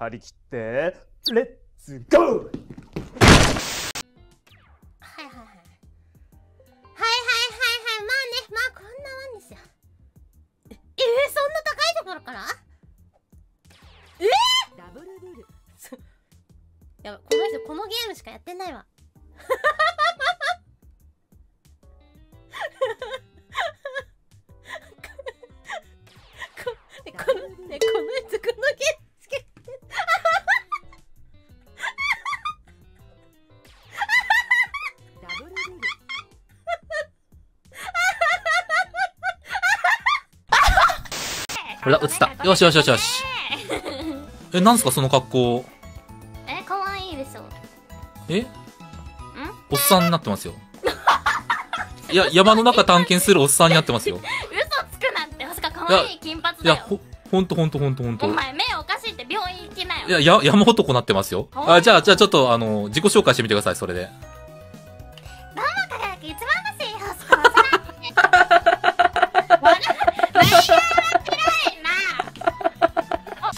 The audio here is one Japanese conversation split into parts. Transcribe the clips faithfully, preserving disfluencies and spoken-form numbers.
張り切ってレッツゴー。 はいはいはいはいはいはい、まあね、まあこんなもんですよ。ええー、そんな高いところからえー、ダブルルールやば、この人このゲームしかやってないわこのね、この人このゲームしかやってダブルルールほら、映った。よしよしよしよし。え、なんすかその格好。 え、可愛いでしょ。 え？おっさんになってますよ。いや、山の中探検するおっさんになってますよ。 嘘つくなんて、まさか可愛い金髪だよ。 いや、ほ、ほんとほんとほんとほんと。 お前目おかしいって病院行きなよ。 いや、や、山男なってますよ。あ、じゃあ、じゃあちょっと、あの、自己紹介してみてください、それで。 どうも、輝き一番星、よしこわさら。わら、何が嫌いな。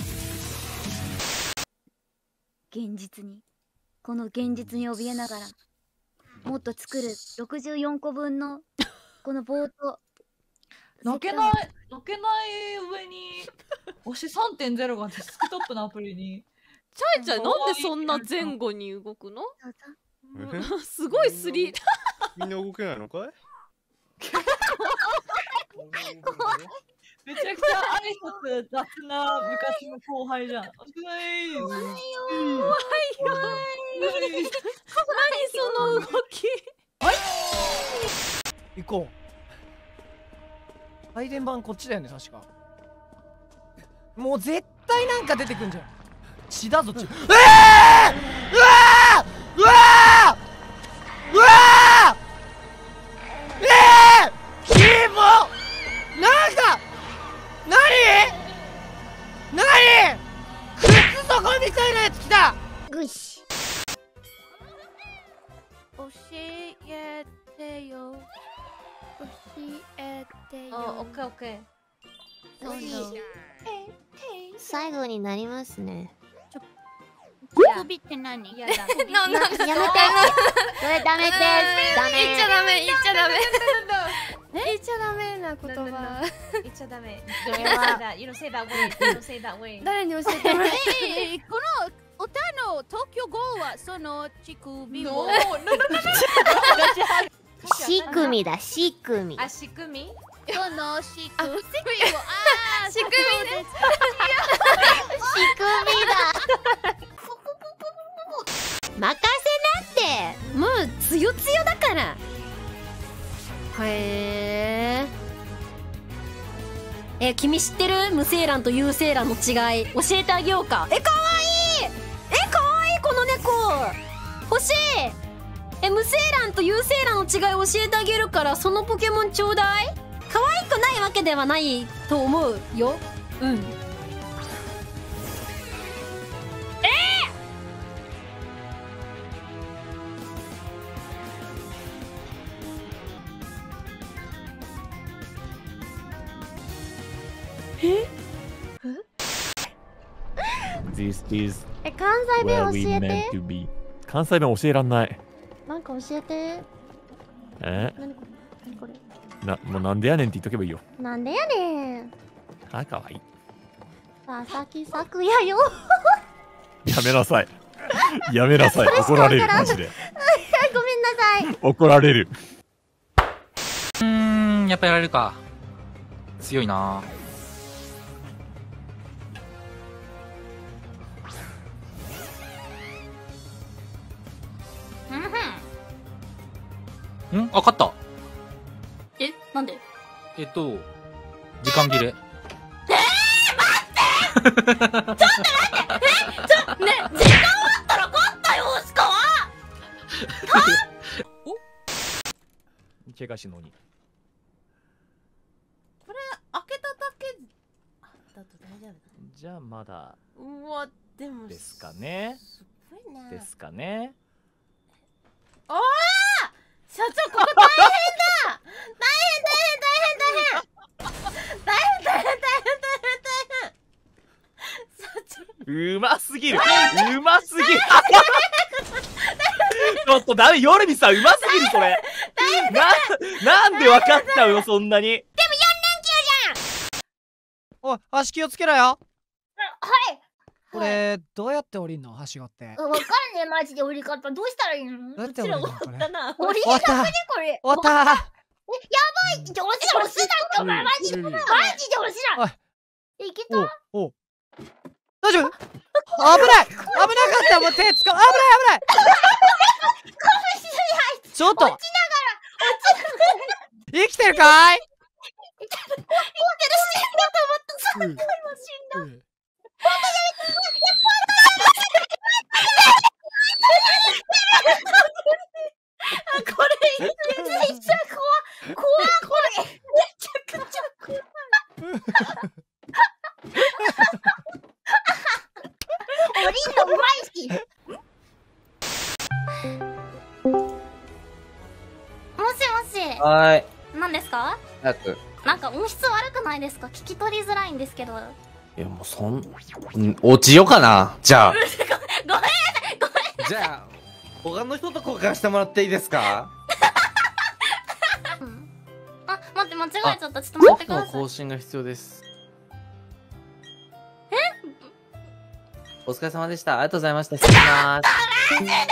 現実にこの現実に怯えながらもっと作るろくじゅうよんこぶんのこの棒と泣けない泣けない上に星 さんてんゼロ がデスクトップのアプリにチャイちゃんなんでそんな前後に動くの？すごいスリーみんな動けないのかい？ めちゃくちゃ挨拶雑な昔の後輩じゃん。怖いよ。怖いよ。 何その動き。 はい。行こう。配電盤こっちだよね確か。もう絶対なんか出てくんじゃん。血だぞ血。うわー！うわー！うわー！うわー！ええー！キモ！なんか。なになに靴底みたいなやつ来た。 ぐし教えてよ。教えてよ。 あ、オッケーオッケー。 そうそう。 最後になりますね。 首って何？ やだ。やめて。それダメです。ダメ。 言っちゃダメ。言っちゃダメ。言っちゃダメな言葉。 言っちゃダメ。それは。You don't say that way. You don't say that way. 誰に教えてもらえ？この歌の東京語はその乳首を。 仕組みだ。仕組み。 あ、仕組み？その仕組みを。ああ、仕組みね。 仕組みだ。任せなって。 もうつよつよだから。へえ。え、君知ってる？無精卵と有精卵の違い教えてあげようか。え、かわいい。え、かわいいこの猫。欲しい。え、無精卵と有精卵の違い教えてあげるからそのポケモンちょうだい。可愛くないわけではないと思うよ。うん。え ？This is え、関西弁 where 教 we え meant て。 to be。関西弁教えらんない。 なんか教えて。 え？ 何これ？何これ？ な、もうなんでやねんって言っとけばいいよ。 なんでやねん。 あ、かわいい。 佐々木咲也よ。 やめなさい。やめなさい。怒られるマジで。 ごめんなさい。 怒られる。 うーん、やっぱやられるか。強いな。ん？あ、勝った。 え、なんで？ えっと、時間切れ。 ちょっと待って。え、ちょ、ね、時間あったら勝ったよ、しかは。 お？怪我しのに。 これ開けただけだと大丈夫だ。 じゃあまだうわ、でもですかね。 すごいな。 ですかね。 おー！社長ここ大変だ。大変大変大変大変。大変大変大変大変大変。社長。 うますぎるうますぎるちょっとダメ、ヨルミさんうますぎるそれな、なんで分かったよそんなに。でもよん連休じゃん。おい、足気をつけろよ。 はい。 これどうやって降りんの、はしごって。 わかんねえ、マジで降り方どうしたらいいの。 どうやって降りるのこれ。 降り方ねこれ。 終わったー。 え、やばい。じゃ押すな押すなってお前マジマジで押すな。いけた。 おお。大丈夫？危ない危なかったもう手つか危ない危ない。ちょっと。落ちながら落ちながら。生きてるかい？生きてる死んだと思った。そんな今死んだ。これめっちゃ怖い怖いこれめちゃくちゃ怖い降りんのうまいし。 もしもし。 はい。 何ですか？ 早く。 なんか音質悪くないですか？聞き取りづらいんですけど。 いやもうそん、ん落ちようかな。じゃあ。 ごめんなさいごめんなさい。 じゃあ他の人と交換してもらっていいですか？ うん、あ、待って間違えちゃった。ちょっと待ってください。 更新が必要です。 え？ お疲れ様でした。ありがとうございました。失礼します。 もうかわい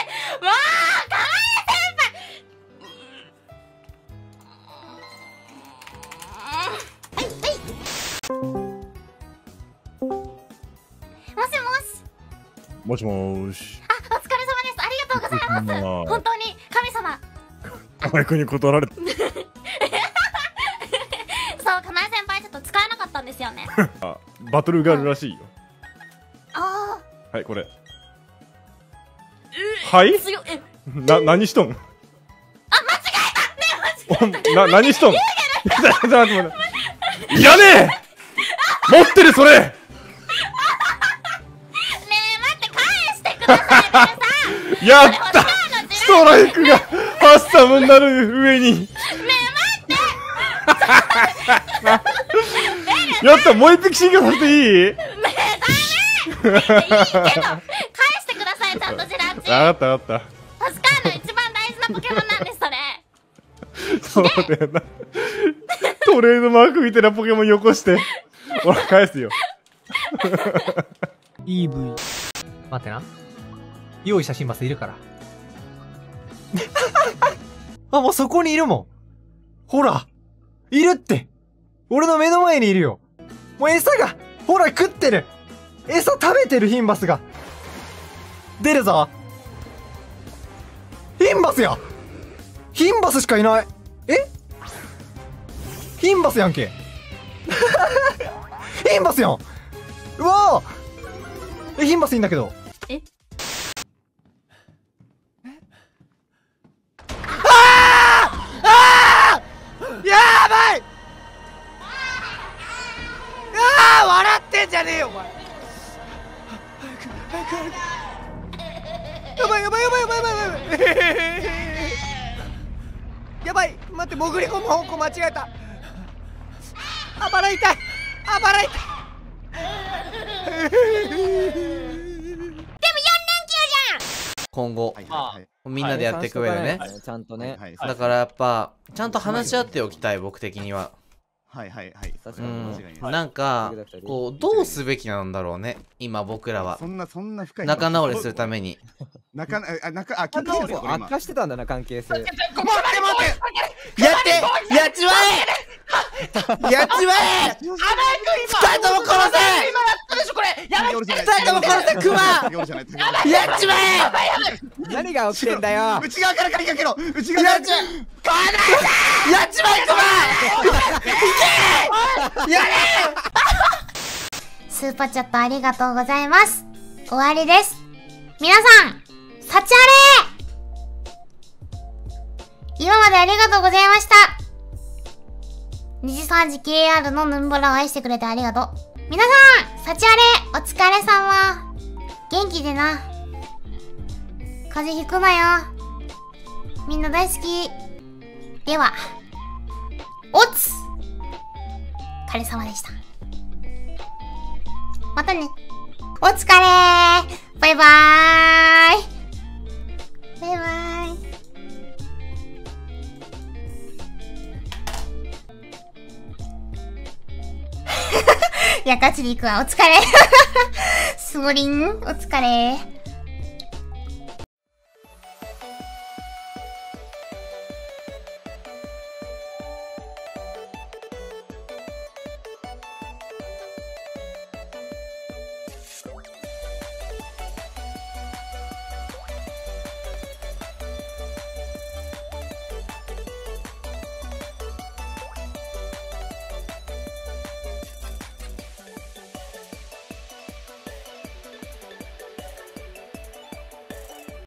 もしもーし。 あ、お疲れ様です。ありがとうございます。本当に神様。 河合くんに断られた。そう、 かなえ先輩ちょっと使えなかったんですよね。 あ、バトルがあるらしいよ。 ああ。はい、これ。はい？な、何しとん？ あ、間違えた。ね、間違えた。 な、何しとん？ちょっと待って待って。いらねえ。持ってるそれ。やったストライクがハッサムになる上に。ねえ待ってやった、もう一匹進化させていい？ねえダメいいけど返してください、ちゃんとジラッチ。 分かった分かった。 パスカーの一番大事なポケモンなんです、 そそれ。 そうだよな。トレードマークみたいなポケモンよこしてほら返すよ。 イーブイ 待ってな、用意したシンバスいるから。あ、もうそこにいるもん。ほらいるって。俺の目の前にいるよ。もう餌がほら食ってる。餌食べてるヒンバスが出るぞ。ヒンバスや。ヒンバスしかいない。えヒンバスやんけ。ヒンバスやん。うわーえ、ヒンバスいいんだけど。 えやばい。ああ笑ってんじゃねえよお前。やばいやばいやばいやばいやばいやばいやばい。待って、潜り込む方向間違えた。あばら痛いあばら痛い。 でもよん連休じゃん。 今後、みんなでやっていく上でね。 ちゃんとね。 だからやっぱちゃんと話し合っておきたい、僕的には。 はいはいはい。 うん、なんかこうどうすべきなんだろうね、今僕らは。 そんなそんな深い仲直りするために。 仲あ仲あ聞いてるんですか。 悪化してたんだな、関係性。 待って待ってやってやっちまえやっちまえ。二人とも殺せ。今やったでしょこれ。やばい。二人とも殺せクマ。やっちまえ。 何が起きてんだよ。 内側から鍵かけろ。内側から。やっちまえやっちまえクマ。やれ。 スーパーチャットありがとうございます。終わりです。皆さん幸あれ。今までありがとうございました。にじさんじ ケーアール のヌンボラを愛してくれてありがとう。皆さん幸あれお疲れ様。元気でな。風邪ひくなよ。みんな大好き。ではおつお疲れ様でした。またね。 お疲れー。バイバーイ。バイバーイ。いや、ガチで行くわ。お疲れ。スモリン、お疲れ。